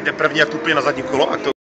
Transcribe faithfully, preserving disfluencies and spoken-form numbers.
jde první a tupě na zadní kolo a to